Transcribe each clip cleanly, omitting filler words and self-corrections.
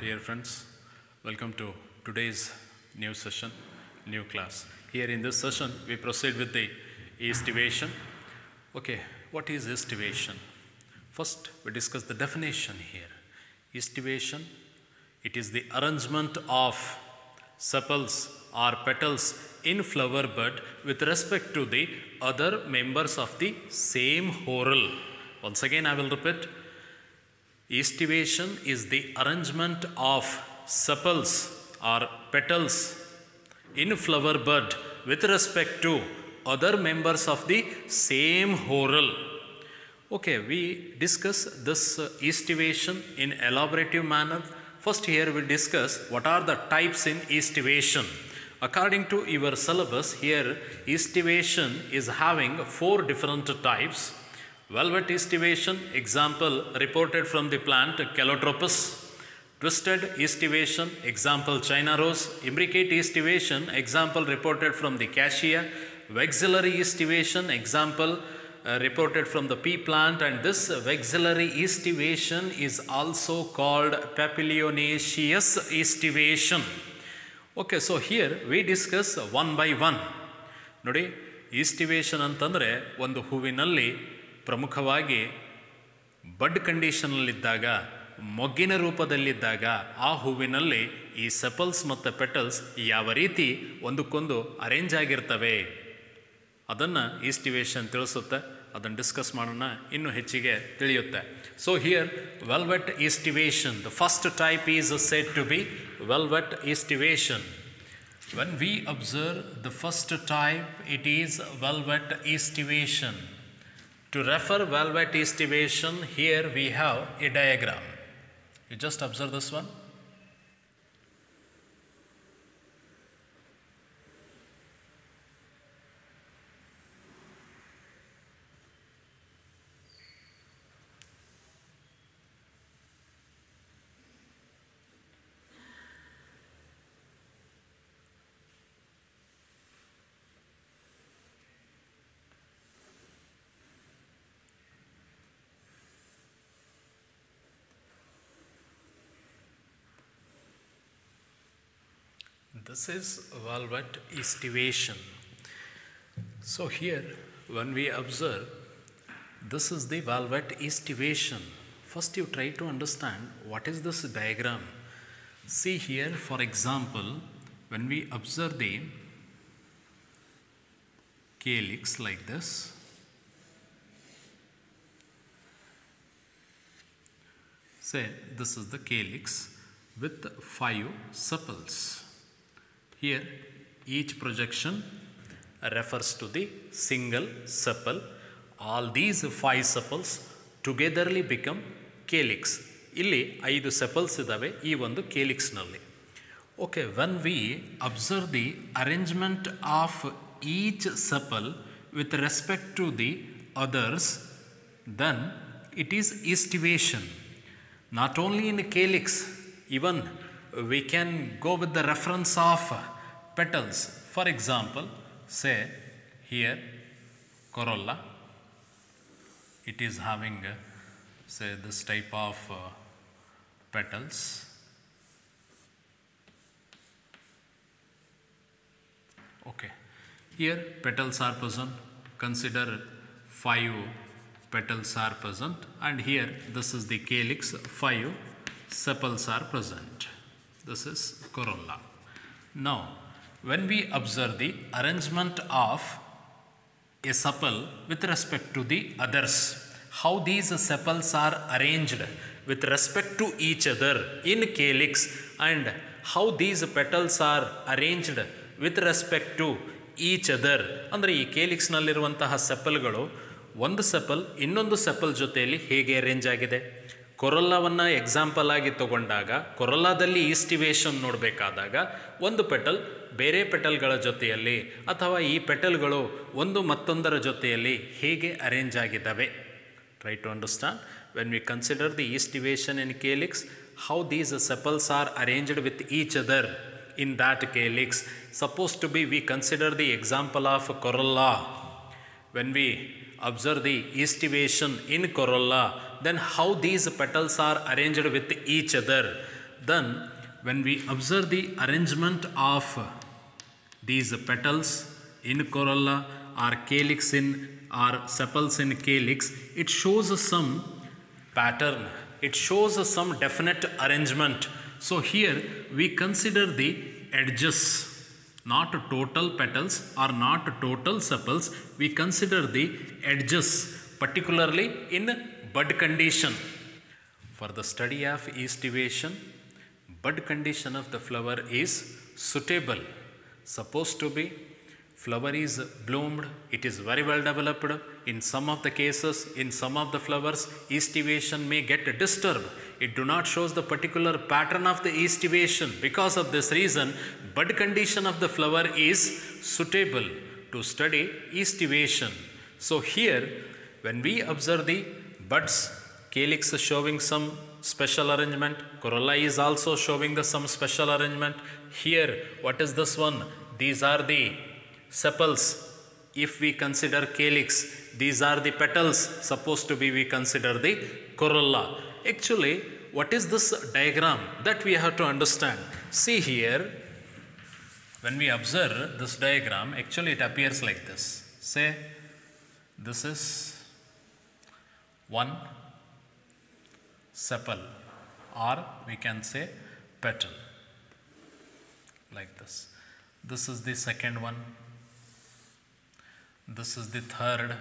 Dear friends, welcome to today's new session, new class. Here in this session, we proceed with the estivation. Okay, what is estivation? First, we discuss the definition here. Estivation, it is the arrangement of sepals or petals in flower bud with respect to the other members of the same whorl. Once again, I will repeat. Estivation is the arrangement of sepals or petals in flower bud with respect to other members of the same whorl. Okay, we discuss this estivation in elaborative manner. First here we discuss what are the types in estivation. According to your syllabus, here estivation is having 4 different types. Velvet estivation, example reported from the plant Calotropis. Twisted estivation, example China rose. Imbricate estivation, example reported from the Cassia. Vexillary estivation, example reported from the pea plant, and this vexillary estivation is also called Papilionaceous estivation. Okay, so here we discuss one by one. ನೋಡಿ, ಈಸ್ಟಿವೇಷನ್ ಅಂತಂದರೆ ಒಂದು ಹೂವಿನಲ್ಲಿ ಪ್ರಮುಖವಾಗಿ ಬಡ್ ಕಂಡೀಷನಲ್ಲಿದ್ದಾಗ, ಮೊಗ್ಗಿನ ರೂಪದಲ್ಲಿದ್ದಾಗ ಆ ಹೂವಿನಲ್ಲಿ ಈ sepals ಮತ್ತು ಪೆಟಲ್ಸ್ ಯಾವ ರೀತಿ ಒಂದಕ್ಕೊಂದು ಅರೇಂಜ್ ಆಗಿರ್ತವೆ ಅದನ್ನು ಈಸ್ಟಿವೇಷನ್ ತಿಳಿಸುತ್ತೆ. ಅದನ್ನು ಡಿಸ್ಕಸ್ ಮಾಡೋಣ, ಇನ್ನೂ ಹೆಚ್ಚಿಗೆ ತಿಳಿಯುತ್ತೆ. So here valvate aestivation, the first type is said to be valvate aestivation. When we observe the first type, it is velvet estivation. To refer velvet estivation, here we have a diagram. You just observe this one. This is velvet estivation. So here when we observe, this is the velvet estivation. First you try to understand what is this diagram. See here, for example, when we observe the calyx like this, say this is the calyx with 5 sepals. Here each projection refers to the single sepal. All these 5 sepals togetherly become calyx. ಇಲ್ಲಿ 5 sepals ಇದ್ದಾವೆ ಈ ಒಂದು calyxನಲ್ಲಿ. Okay, when we observe the arrangement of each sepal with respect to the others, then it is estivation. Not only in calyx, even we can go with the reference of petals. For example, say here corolla, it is having say this type of petals. Okay, here petals are present. Consider 5 petals are present, and here this is the calyx, 5 sepals are present. This is corolla. Now, when we observe the arrangement of a sepal with respect to the others, how these sepals are arranged with respect to each other in calyx, and how these petals are arranged with respect to each other. ಅಂದರೆ ಈ ಕೇಲಿಕ್ಸ್ನಲ್ಲಿರುವಂತಹ ಸೆಪಲ್ಗಳು ಒಂದು sepal ಇನ್ನೊಂದು sepal ಜೊತೆಯಲ್ಲಿ ಹೇಗೆ arrange ಆಗಿದೆ. ಕೊರೊಲ್ಲಾವನ್ನು example ಆಗಿ ತಗೊಂಡಾಗ, ಕೊರೊಲ್ಲಾದಲ್ಲಿ ಈಸ್ಟಿವೇಷನ್ ನೋಡಬೇಕಾದಾಗ ಒಂದು ಪೆಟಲ್ ಬೇರೆ ಪೆಟಲ್ಗಳ ಜೊತೆಯಲ್ಲಿ ಅಥವಾ ಈ ಪೆಟಲ್ಗಳು ಒಂದು ಮತ್ತೊಂದರ ಜೊತೆಯಲ್ಲಿ ಹೇಗೆ ಅರೇಂಜ್ ಆಗಿದ್ದಾವೆ. Try to understand when we consider the aestivation in calyx, how these sepals are arranged with each other in that calyx. Supposed to be we consider the example of corolla. When we observe the estivation in corolla, then how these petals are arranged with each other. Then when we observe the arrangement of these petals in corolla or calyx or sepals in calyx, it shows some pattern, it shows some definite arrangement. So here we consider the edges, not total petals or not total sepals, we consider the edges, particularly in bud condition. For the study of estivation, bud condition of the flower is suitable. Supposed to be flower is bloomed, it is very well developed. In some of the cases, in some of the flowers, estivation may get disturbed. It do not shows the particular pattern of the estivation. Because of this reason, bud condition of the flower is suitable to study estivation. So here, when we observe the buds, calyx is showing some special arrangement, corolla is also showing the some special arrangement. Here, what is this one? These are the sepals. If we consider calyx, these are the petals. Supposed to be we consider the corolla. Actually, what is this diagram? That we have to understand. See here, when we observe this diagram, actually it appears like this. Say, this is one sepal, or we can say petal, like this. This is the second one. This is the third.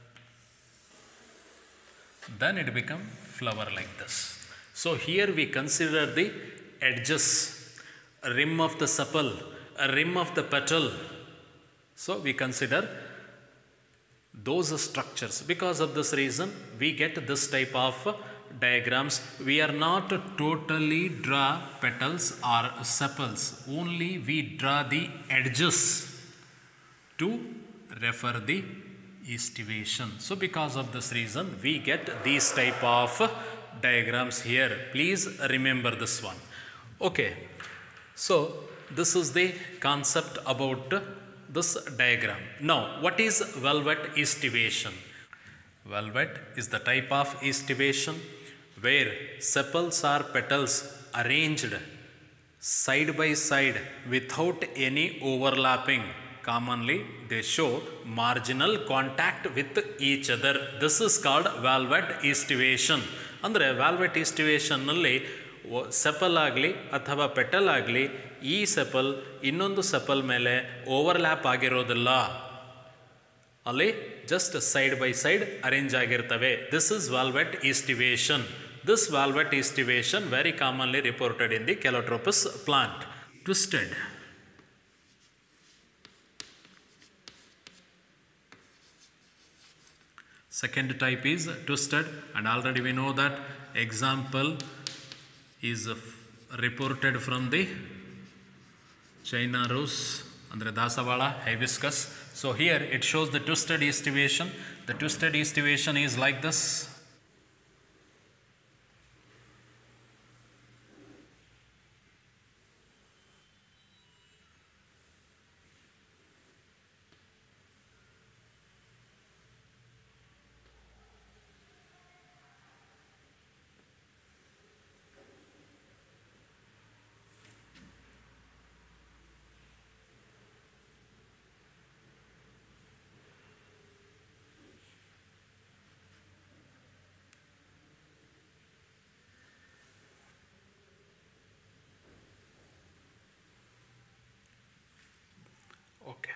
Then it becomes flower like this. So here we consider the edges, a rim of the sepal, a rim of the petal. So we consider those structures. Because of this reason, we get this type of diagrams. We are not totally draw petals or sepals, only we draw the edges to refer the estivation. So because of this reason, we get these type of diagrams here. Please remember this one. Okay, so this is the concept about this diagram. Now, what is velvet estivation? Velvet is the type of estivation where sepals or petals arranged side by side without any overlapping. Commonly, they show marginal contact with each other. This is called velvet estivation. Andre velvet estivation nalli sepal agli athava petal agli ee sepal innondu sepal mele overlap agirodilla. ಅಲ್ಲಿ just side by side arrange ಆಗಿರ್ತವೆ. This is velvet estivation. This velvet estivation very commonly reported in the Calotropis plant. Twisted. Second type is twisted, and already we know that example is reported from the China rose, andre Dasavala, hibiscus. So here it shows the twisted estivation. The twisted estivation is like this. Okay.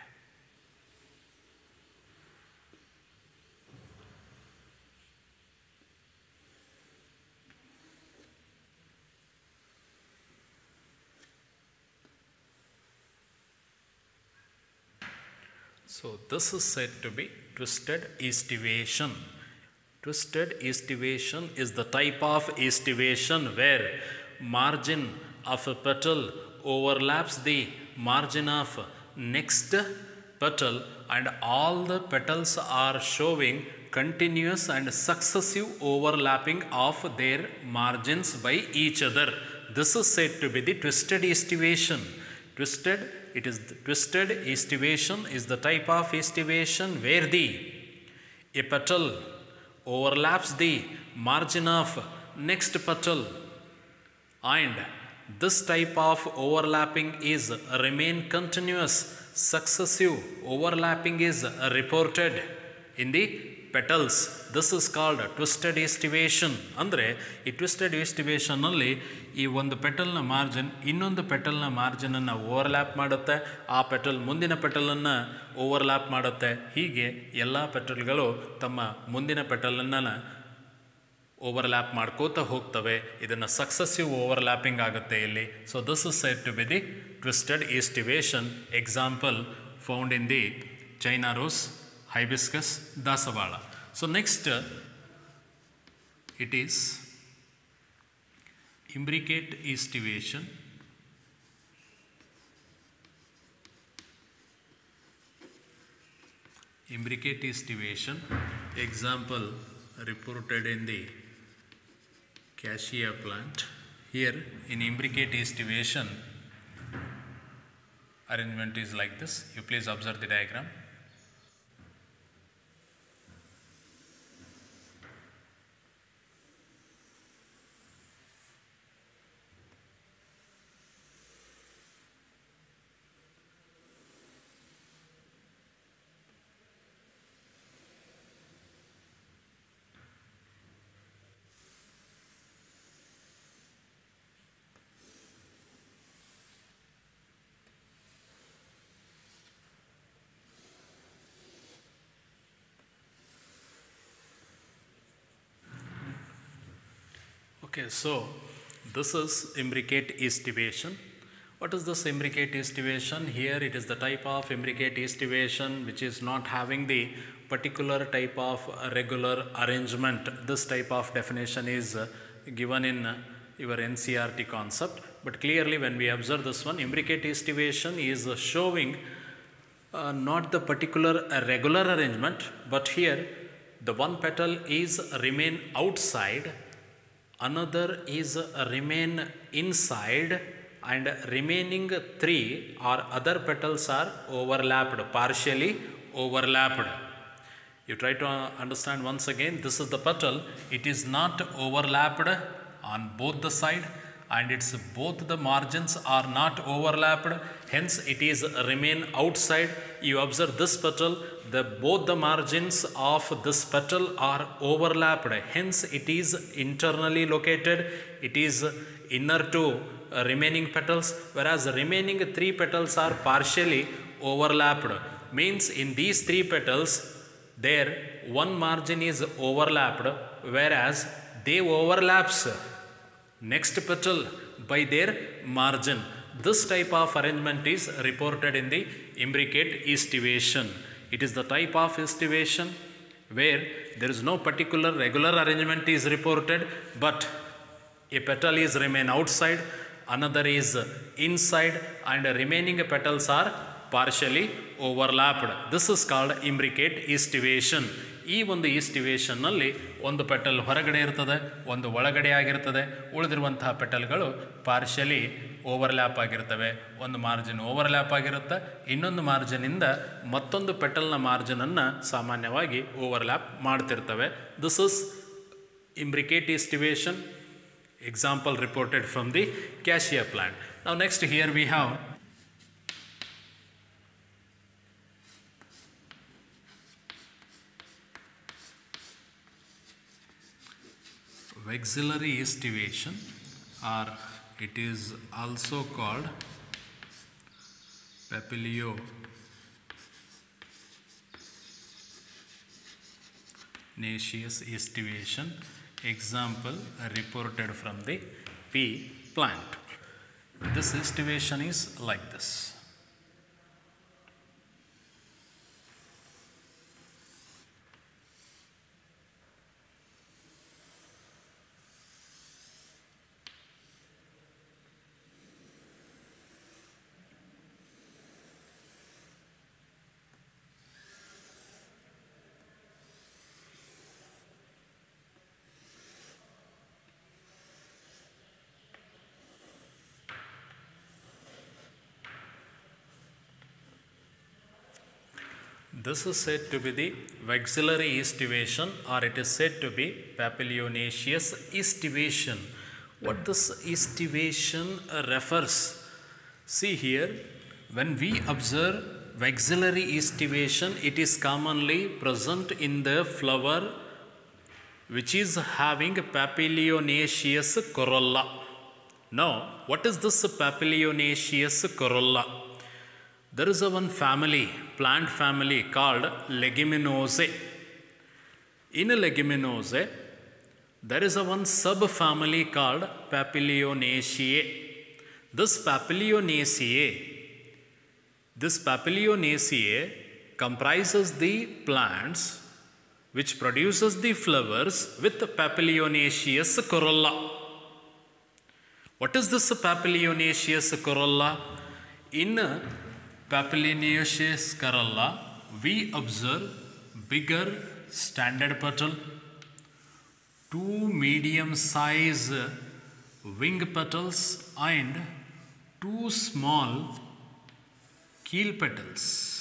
So this is said to be twisted estivation. Twisted estivation is the type of estivation where margin of a petal overlaps the margin of next petal, and all the petals are showing continuous and successive overlapping of their margins by each other. This is said to be the twisted estivation. Twisted estivation is the type of estivation where a petal overlaps the margin of next petal, and This type of overlapping is remain continuous. Successive overlapping is reported in the petals. This is called twisted estivation. ಅಂದರೆ ಈ twisted ಈಸ್ಟಿವೇಷನ್ನಲ್ಲಿ ಈ ಒಂದು ಪೆಟಲ್ನ margin ಇನ್ನೊಂದು ಪೆಟಲ್ನ ಮಾರ್ಜಿನನ್ನು overlap ಮಾಡುತ್ತೆ, ಆ petal ಮುಂದಿನ ಪೆಟಲನ್ನು overlap ಮಾಡುತ್ತೆ. ಹೀಗೆ ಎಲ್ಲ ಪೆಟಲ್ಗಳು ತಮ್ಮ ಮುಂದಿನ ಪೆಟಲನ್ನು ಓವರ್ಲ್ಯಾಪ್ ಮಾಡ್ಕೋತಾ ಹೋಗ್ತವೆ. ಇದನ್ನು ಸಕ್ಸಸ್ಸಿವ್ ಓವರ್ಲ್ಯಾಪಿಂಗ್ ಆಗುತ್ತೆ ಇಲ್ಲಿ. So this is said to be the twisted estivation. Example found in the China rose, hibiscus, dasavala. So next it is imbricate estivation. Imbricate estivation, example reported in the cassia plant. Here in imbricate estivation, arrangement is like this. You please observe the diagram. Okay, so this is imbricate estivation. What is this imbricate estivation? Here it is the type of imbricate estivation which is not having the particular type of regular arrangement. This type of definition is given in your NCERT concept, but clearly when we observe this one, imbricate estivation is showing not the particular regular arrangement, but here the one petal is remain outside, another is remain inside, and remaining three or other petals are overlapped, partially overlapped. You try to understand once again, this is the petal, it is not overlapped on both the side, and it's both the margins are not overlapped, hence it is remain outside. You observe this petal, both the margins of this petal are overlapped, hence it is internally located, it is inner to remaining petals, whereas remaining three petals are partially overlapped. Means in these three petals, there one margin is overlapped, whereas they overlaps next petal by their margin. This type of arrangement is reported in the imbricate estivation. It is the type of estivation where there is no particular regular arrangement is reported, but a petal is remain outside, another is inside, and remaining petals are partially overlapped. This is called imbricate estivation. ಈ ಒಂದು ಈಸ್ಟಿವೇಷನ್ನಲ್ಲಿ ಒಂದು petal ಹೊರಗಡೆ ಇರ್ತದೆ, ಒಂದು ಒಳಗಡೆ ಆಗಿರ್ತದೆ, ಉಳಿದಿರುವಂತಹ ಪೆಟಲ್ಗಳು partially overlap ಆಗಿರ್ತವೆ. ಒಂದು ಮಾರ್ಜಿನ್ ಓವರ್ಲ್ಯಾಪ್ ಆಗಿರುತ್ತೆ, ಇನ್ನೊಂದು ಮಾರ್ಜಿನಿಂದ ಮತ್ತೊಂದು ಪೆಟಲ್ನ ಮಾರ್ಜಿನನ್ನು ಸಾಮಾನ್ಯವಾಗಿ ಓವರ್ಲ್ಯಾಪ್ ಮಾಡ್ತಿರ್ತವೆ. This is imbricate estivation, example reported from the cassia plant. Now next here we have vexillary estivation, or it is also called papilionaceous estivation. Example reported from the pea plant. This estivation is like this. This is said to be the vexillary estivation, or it is said to be papilionaceous estivation. What this estivation refers? See here, when we observe vexillary estivation, it is commonly present in the flower which is having papilionaceous corolla. Now, what is this papilionaceous corolla? There is one family, plant family called Leguminosae. In Leguminosae, there is one subfamily called Papilionaceae. This Papilionaceae comprises the plants which produces the flowers with papilionaceous corolla. What is this papilionaceous corolla? In papilionaceous corolla, we observe bigger standard petal, two medium-sized wing petals and two small keel petals.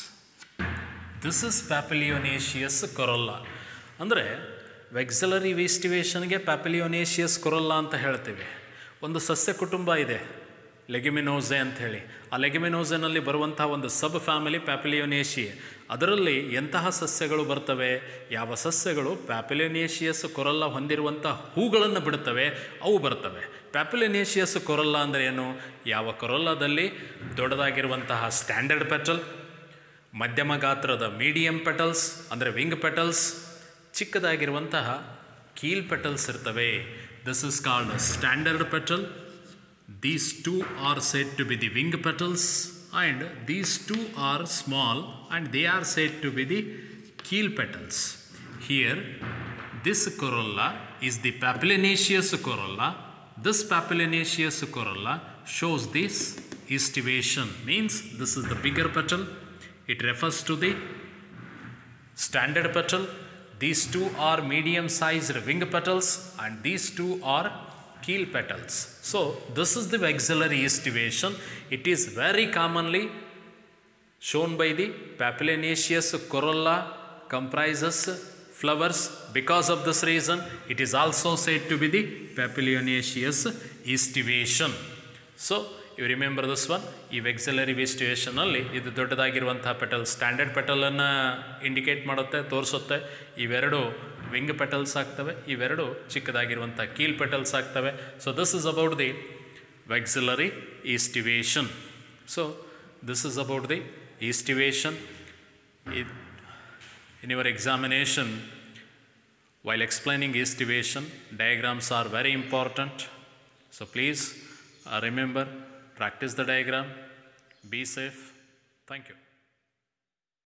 This is papilionaceous corolla. ಅಂದರೆ ವೆಕ್ಸಲರಿ ವೆಸ್ಟಿವೇಷನ್ಗೆ ಪ್ಯಾಪಿಲಿಯೋನೇಷಿಯಸ್ ಕೊರೊಲ್ಲಾ ಅಂತ ಹೇಳ್ತೀವಿ. ಒಂದು ಸಸ್ಯ ಕುಟುಂಬ ಇದೆ ಲೆಗ್ಯುಮಿನೋಸೆ ಅಂಥೇಳಿ. ಆ ಲೆಗ್ಯುಮಿನೋಸೆನಲ್ಲಿ ಬರುವಂಥ ಒಂದು ಸಬ್ ಫ್ಯಾಮಿಲಿ ಪ್ಯಾಪಿಲಿಯೋನೇಷಿಯೆ. ಅದರಲ್ಲಿ ಎಂತಹ ಸಸ್ಯಗಳು ಬರ್ತವೆ? ಯಾವ ಸಸ್ಯಗಳು ಪ್ಯಾಪಿಲಿಯೋನೇಷಿಯಸ್ ಕೊರೊಲ್ಲಾ ಹೊಂದಿರುವಂಥ ಹೂಗಳನ್ನು ಬಿಡುತ್ತವೆ ಅವು ಬರ್ತವೆ. ಪ್ಯಾಪಿಲಿಯೋನೇಷಿಯಸ್ ಕೊರೊಲ್ಲಾ ಅಂದರೆ ಏನು? ಯಾವ ಕೊರೊಲ್ಲಾದಲ್ಲಿ ದೊಡ್ಡದಾಗಿರುವಂತಹ ಸ್ಟ್ಯಾಂಡರ್ಡ್ ಪೆಟಲ್, ಮಧ್ಯಮ ಗಾತ್ರದ ಮೀಡಿಯಂ ಪೆಟಲ್ಸ್ ಅಂದರೆ ವಿಂಗ್ ಪೆಟಲ್ಸ್, ಚಿಕ್ಕದಾಗಿರುವಂತಹ ಕೀಲ್ ಪೆಟಲ್ಸ್ ಇರ್ತವೆ. This is called standard petal. These two are said to be the wing petals and these two are small and they are said to be the keel petals. Here this corolla is the papilionaceous corolla. This papilionaceous corolla shows this estivation, means this is the bigger petal. It refers to the standard petal. These two are medium sized wing petals and these two are keel petals. So this is the vexillary estivation. It is very commonly shown by the papilionaceous corolla comprises flowers. Because of this reason, it is also said to be the papilionaceous estivation. So you remember this one. ಈ vexillary ವೆಸ್ಟಿವೇಷನಲ್ಲಿ ಇದು ದೊಡ್ಡದಾಗಿರುವಂತಹ petal standard ಪೆಟಲನ್ನು indicate ಮಾಡುತ್ತೆ, ತೋರಿಸುತ್ತೆ. ಇವೆರಡು wing petals ಆಗ್ತವೆ, ಇವೆರಡು ಚಿಕ್ಕದಾಗಿರುವಂಥ ಕೀಲ್ ಪೆಟಲ್ಸ್ ಆಗ್ತವೆ. So this is about the vexillary estivation. So this is about the estivation. In your examination, while explaining estivation, diagrams are very important. So please remember, practice the diagram. Be safe. Thank you.